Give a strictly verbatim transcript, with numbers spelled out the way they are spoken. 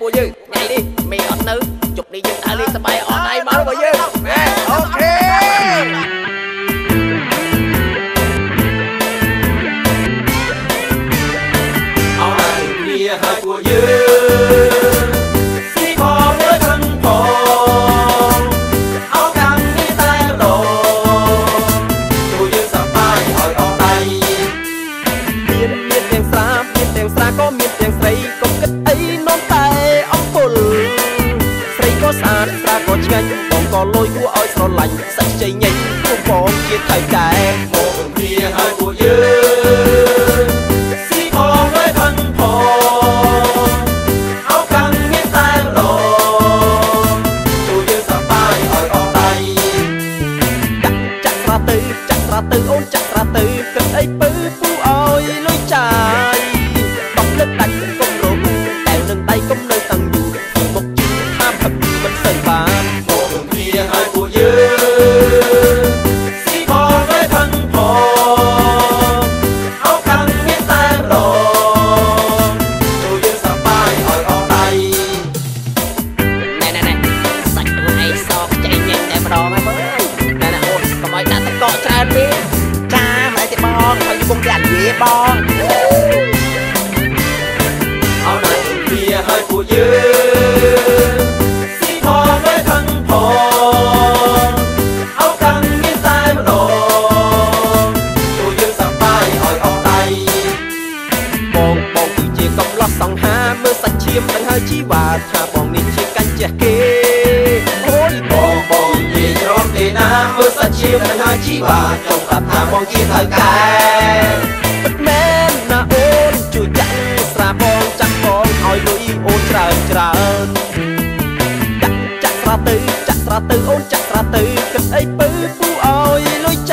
ពួកយើងថ្ងៃនេះមេអត់នៅជប់នេះយើងដើរលេងសប្បាយអត់ឯងមករបស់យើងអូខេអរណាស់គ្នាហើយពួកយើងស៊ីផងលើខឹងផងអោកម្មនេះតែម្ដងជួយយើងសប្បាយឲ្យអស់ដៃមានមានទាំងស្រាមានទាំងស្រាក៏មានទាំងស្រីកុំគិតអីនាំតែអំពុលស្រីក៏ស្អាតស្រាក៏ឆ្ងាញ់បងក៏លយគួរឲ្យស្រឡាញ់សាច់ជ័យញ៉ៃពួកបងជាថៅកែមកគ្នាហើយពួកយើងស៊ីផងលើខឹងផងអោកម្មនេះតែម្ដងជួយយើងសប្បាយឲ្យអស់ដៃចាក់ចាក់ស្រាទៅចាក់ស្រាទៅអូនចាក់ស្រាទៅគិតអីពើពូឲ្យលុយចាយបោះលឹកដាច់កុំរំតែនឹងដៃកុំនៅតាំងយូរមកជិះតាមផឹកមិនសូវបានមកគ្នាឲ្យពួកយើងស៊ីផងលើខឹងផងអោកម្មនេះតែម្ដងជួយយើងសប្បាយឲ្យអស់ដៃណែណែណែសាច់ខ្លួនឯងសកចៃញ៉ែតែម្ដងហើយមើលណែណែអូនកុំឲ្យដាក់ទឹកកកច្រើនទេចាមិនទេបងហើយគុំតែនិយាយបងអរណាស់គ្នាហើយពួកយើងស៊ីផងលើខឹងផងអោកម្មនេះតែម្ដងជួយយើងសប្បាយឲ្យអស់ដៃបងបងគឺជាកំឡោះសង្ហាមើលសាច់ឈាមដឹងហើយជីវ៉ាថាបងនេះជាកាញ់ជះគេអូយបងបងនិយាយច្រំទេណាមើលសាច់ឈាមដឹងហើយជីវ៉ាចង់ប្រាប់ថាបងជាថៅកែពិតមែនណាអូនជួយចាក់ស្រាបងចាក់បងឲ្យលុយអូនច្រើនច្រើនចាក់ចាក់ស្រាទៅចាក់ស្រាទៅអូនចាក់ស្រាទៅគិតអីពើពូឲ្យលុយ